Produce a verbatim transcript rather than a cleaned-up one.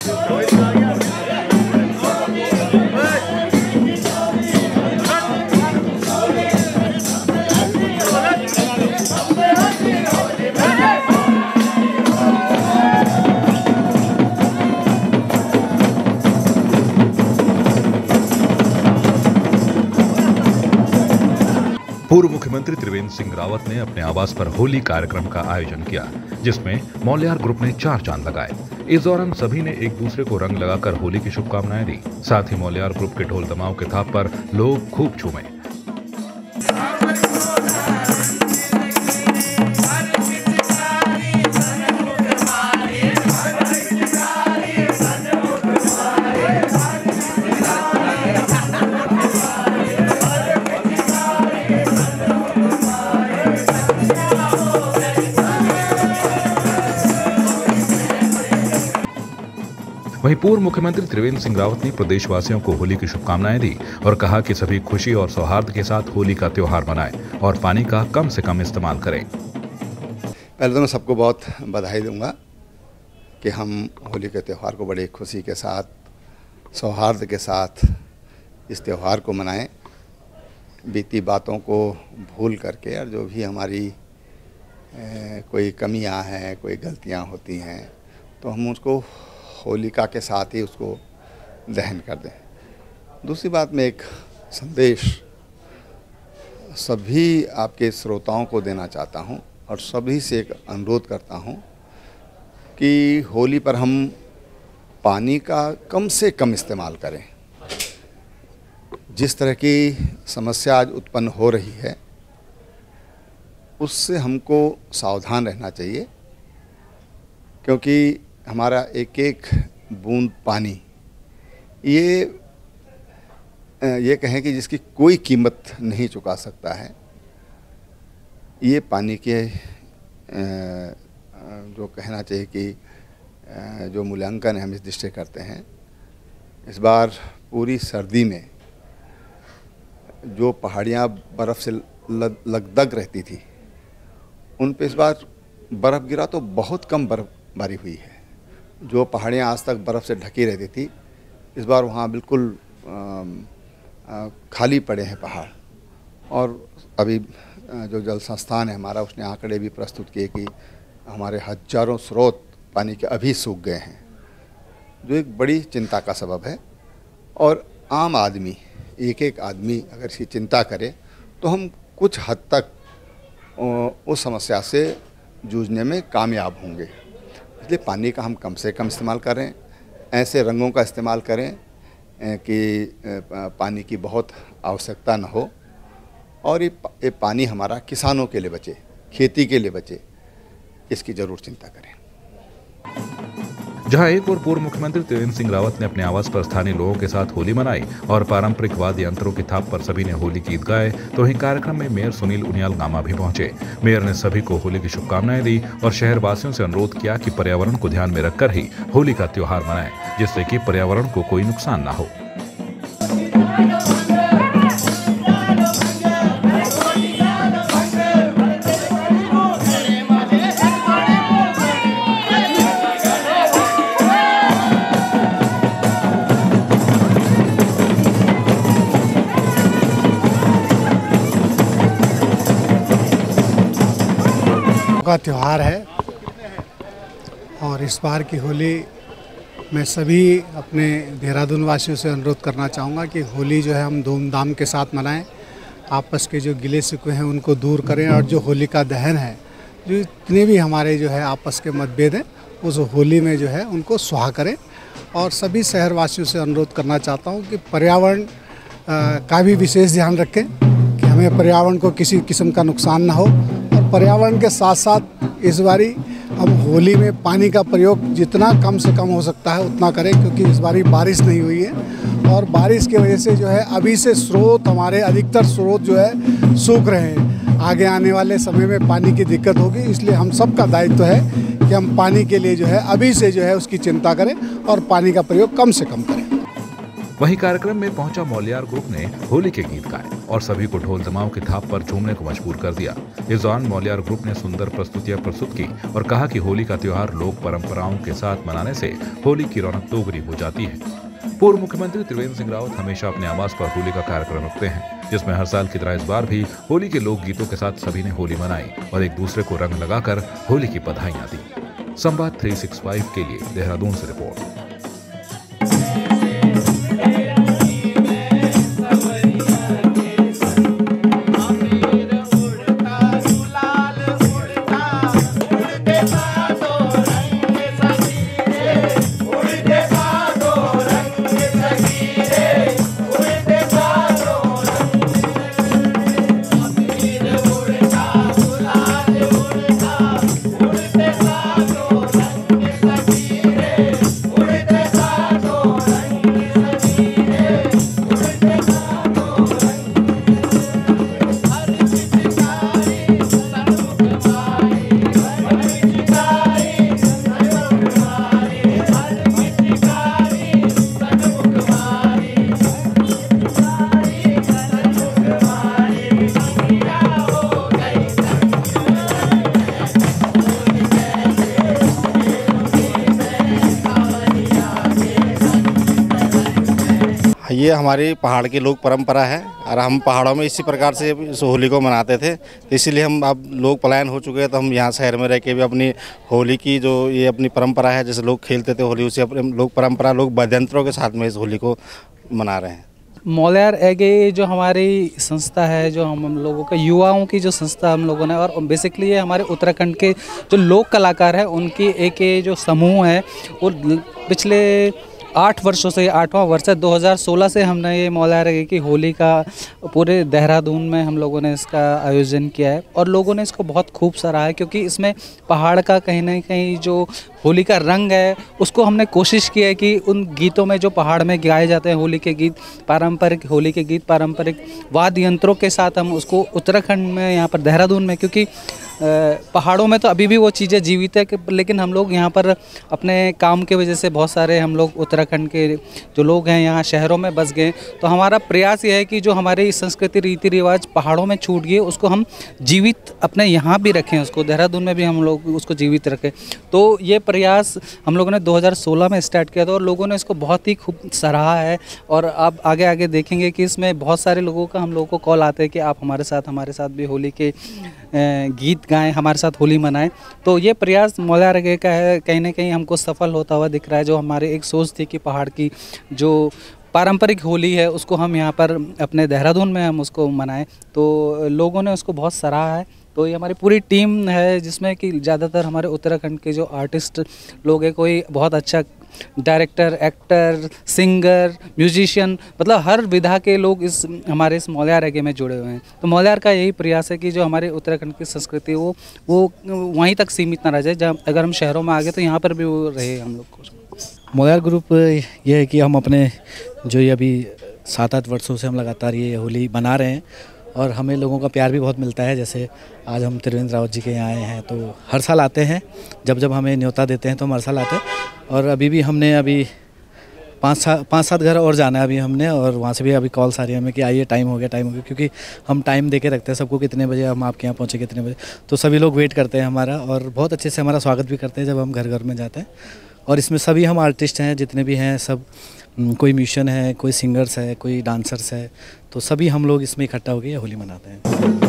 पूर्व मुख्यमंत्री त्रिवेंद्र सिंह रावत ने अपने आवास पर होली कार्यक्रम का आयोजन किया, जिसमें मौल्यार ग्रुप ने चार चांद लगाए। इस दौरान सभी ने एक दूसरे को रंग लगाकर होली की शुभकामनाएं दी। साथ ही मौल्यार ग्रुप के ढोल दमाव के थाप पर लोग खूब झूमे। वहीं पूर्व मुख्यमंत्री त्रिवेंद्र सिंह रावत ने प्रदेशवासियों को होली की शुभकामनाएं दी और कहा कि सभी खुशी और सौहार्द के साथ होली का त्योहार मनाएं और पानी का कम से कम इस्तेमाल करें। पहले तो मैं सबको बहुत बधाई दूंगा कि हम होली के त्यौहार को बड़ी खुशी के साथ, सौहार्द के साथ इस त्यौहार को मनाएं। बीती बातों को भूल करके और जो भी हमारी ए, कोई कमियां हैं, कोई गलतियां होती हैं, तो हम उसको होलिका के साथ ही उसको दहन कर दें। दूसरी बात, मैं एक संदेश सभी आपके श्रोताओं को देना चाहता हूं और सभी से एक अनुरोध करता हूं कि होली पर हम पानी का कम से कम इस्तेमाल करें। जिस तरह की समस्या आज उत्पन्न हो रही है, उससे हमको सावधान रहना चाहिए, क्योंकि हमारा एक एक बूंद पानी ये ये कहें कि जिसकी कोई कीमत नहीं चुका सकता है। ये पानी के जो कहना चाहिए कि जो मूल्यांकन है हम इस दृष्टि करते हैं, इस बार पूरी सर्दी में जो पहाड़ियाँ बर्फ़ से लकदक रहती थी, उन पे इस बार बर्फ़ गिरा तो बहुत कम बर्फबारी हुई है। जो पहाड़ियाँ आज तक बर्फ़ से ढकी रहती थी, इस बार वहाँ बिल्कुल आ, आ, खाली पड़े हैं पहाड़। और अभी जो जल संस्थान है हमारा, उसने आंकड़े भी प्रस्तुत किए कि हमारे हजारों स्रोत पानी के अभी सूख गए हैं, जो एक बड़ी चिंता का सबब है। और आम आदमी, एक एक आदमी अगर इसकी चिंता करे तो हम कुछ हद तक उस समस्या से जूझने में कामयाब होंगे। इसलिए पानी का हम कम से कम इस्तेमाल करें, ऐसे रंगों का इस्तेमाल करें कि पानी की बहुत आवश्यकता न हो, और ये, ये पानी हमारा किसानों के लिए बचे, खेती के लिए बचे, इसकी ज़रूर चिंता करें। जहां एक और पूर्व मुख्यमंत्री त्रिवेंद्र सिंह रावत ने अपने आवास पर स्थानीय लोगों के साथ होली मनाई और पारंपरिक वाद्य यंत्रों की थाप पर सभी ने होली गीत गाए, तो वहीं कार्यक्रम में मेयर सुनील उनियाल गामा भी पहुंचे। मेयर ने सभी को होली की शुभकामनाएं दी और शहर वासियों से अनुरोध किया कि पर्यावरण को ध्यान में रखकर ही होली का त्योहार मनाएं, जिससे कि पर्यावरण को कोई नुकसान न हो। का त्यौहार है और इस बार की होली मैं सभी अपने देहरादून वासियों से अनुरोध करना चाहूँगा कि होली जो है हम धूमधाम के साथ मनाएं। आपस के जो गिले शिकवे हैं उनको दूर करें और जो होली का दहन है, जो इतने भी हमारे जो है आपस के मतभेद हैं, उस होली में जो है उनको सुहा करें। और सभी शहरवासियों से अनुरोध करना चाहता हूँ कि पर्यावरण का भी विशेष ध्यान रखें कि हमें पर्यावरण को किसी किस्म का नुकसान ना हो। और पर्यावरण के साथ साथ इस बारी हम होली में पानी का प्रयोग जितना कम से कम हो सकता है उतना करें, क्योंकि इस बारी बारिश नहीं हुई है और बारिश की वजह से जो है अभी से स्रोत, हमारे अधिकतर स्रोत जो है सूख रहे हैं। आगे आने वाले समय में पानी की दिक्कत होगी, इसलिए हम सब का दायित्व है कि हम पानी के लिए जो है अभी से जो है उसकी चिंता करें और पानी का प्रयोग कम से कम करें। वहीं कार्यक्रम में पहुंचा मौलियार ग्रुप ने होली के गीत गाए और सभी को ढोल दमाव की थाप पर झूमने को मजबूर कर दिया। इस दौरान मौलियार ग्रुप ने सुंदर प्रस्तुतियां प्रस्तुत की और कहा कि होली का त्योहार लोक परंपराओं के साथ मनाने से होली की रौनक दोगुनी हो जाती है। पूर्व मुख्यमंत्री त्रिवेंद्र सिंह रावत हमेशा अपने आवास पर होली का कार्यक्रम रखते हैं, जिसमें हर साल की तरह इस बार भी होली के लोक गीतों के साथ सभी ने होली मनाई और एक दूसरे को रंग लगाकर होली की बधाइयां दी। संवाद तीन सौ पैंसठ के लिए देहरादून से रिपोर्ट। ये हमारी पहाड़ की लोक परंपरा है और हम पहाड़ों में इसी प्रकार से इस होली को मनाते थे, तो इसीलिए हम अब लोग पलायन हो चुके हैं, तो हम यहाँ शहर में रह के भी अपनी होली की जो ये अपनी परंपरा है, जैसे लोग खेलते थे होली, उसी अपनी लोक परंपरा लोग वाद्यंत्रों के साथ में इस होली को मना रहे हैं। मौलियार एगे जो हमारी संस्था है, जो हम हम लोगों का युवाओं की जो संस्था हम लोगों ने, और बेसिकली ये हमारे उत्तराखंड के जो लोक कलाकार हैं उनकी एक ये जो समूह है, और पिछले आठ वर्षों से, आठवां वर्ष है, दो हज़ार सोलह से हमने ये मौलियार एगे की होली का पूरे देहरादून में हम लोगों ने इसका आयोजन किया है और लोगों ने इसको बहुत खूब सराहा है, क्योंकि इसमें पहाड़ का कहीं ना कहीं जो होली का रंग है उसको हमने कोशिश की है कि उन गीतों में जो पहाड़ में गाए जाते हैं होली के गीत, पारंपरिक होली के गीत पारंपरिक वाद्य यंत्रों के साथ हम उसको उत्तराखंड में, यहाँ पर देहरादून में, क्योंकि पहाड़ों में तो अभी भी वो चीज़ें जीवित है, लेकिन हम लोग यहाँ पर अपने काम के वजह से बहुत सारे हम लोग उत्तराखंड के जो लोग हैं यहाँ शहरों में बस गए, तो हमारा प्रयास ये है कि जो हमारी संस्कृति रीति रिवाज पहाड़ों में छूट गए उसको हम जीवित अपने यहाँ भी रखें, उसको देहरादून में भी हम लोग उसको जीवित रखें। तो ये प्रयास हम लोगों ने दो हज़ार सोलह में स्टार्ट किया था और लोगों ने इसको बहुत ही खूब सराहा है, और आप आगे आगे देखेंगे कि इसमें बहुत सारे लोगों का हम लोगों को कॉल आते हैं कि आप हमारे साथ हमारे साथ भी होली के गीत गाएं, हमारे साथ होली मनाएं। तो ये प्रयास मौलियार एगे का है, कहीं ना कहीं हमको सफल होता हुआ दिख रहा है। जो हमारे एक सोच थी कि पहाड़ की जो पारंपरिक होली है उसको हम यहाँ पर अपने देहरादून में हम उसको मनाएं, तो लोगों ने उसको बहुत सराहा है। तो ये हमारी पूरी टीम है जिसमें कि ज़्यादातर हमारे उत्तराखंड के जो आर्टिस्ट लोग हैं, कोई बहुत अच्छा डायरेक्टर, एक्टर, सिंगर, म्यूजिशियन, मतलब हर विधा के लोग इस हमारे इस मौलियार एगे में जुड़े हुए हैं। तो मौलियार का यही प्रयास है कि जो हमारे उत्तराखंड की संस्कृति वो वो वहीं तक सीमित ना रह जाए, जहाँ अगर हम शहरों में आ गए तो यहाँ पर भी वो रहे हम लोग को। मौलियार ग्रुप ये है कि हम अपने जो ये अभी सात आठ वर्षों से हम लगातार ये होली मना रहे हैं और हमें लोगों का प्यार भी बहुत मिलता है। जैसे आज हम त्रिवेंद्र रावत जी के यहाँ आए हैं, तो हर साल आते हैं, जब जब हमें न्योता देते हैं तो हम हर साल आते हैं। और अभी भी हमने अभी पाँच सात पाँच सात घर और जाना है अभी हमने, और वहाँ से भी अभी कॉल्स आ रही है हमें कि आइए, टाइम हो गया टाइम हो गया क्योंकि हम टाइम दे के रखते हैं सबको, कितने बजे हम आपके यहाँ पहुँचे, कितने बजे, तो सभी लोग वेट करते हैं हमारा और बहुत अच्छे से हमारा स्वागत भी करते हैं जब हम घर घर में जाते हैं। और इसमें सभी हम आर्टिस्ट हैं, जितने भी हैं सब, कोई म्यूजिशियन है, कोई सिंगर्स है, कोई डांसर्स है, तो सभी हम लोग इसमें इकट्ठा होकर होली मनाते हैं।